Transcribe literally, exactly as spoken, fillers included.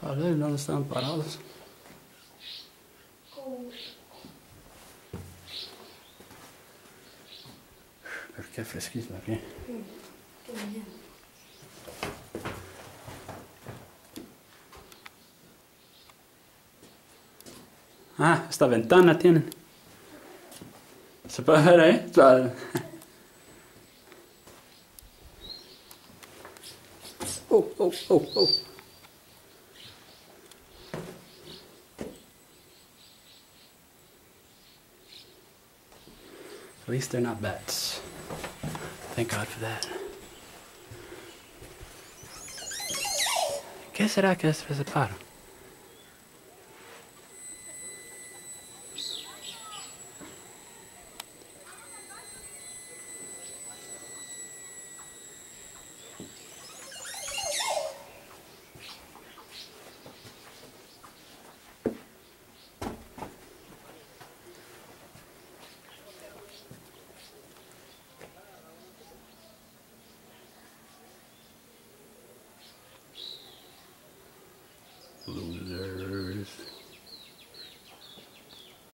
Falei, não estão parados. Perché è freschissimo qui. Mm, qué bien. Ah, esta ventana tienen. ¿Se puede ver ahí? Claro. Oh, oh, oh, oh. At least they're not bats. Thank God for that. ¿Qué será que es ese pájaro? Loser.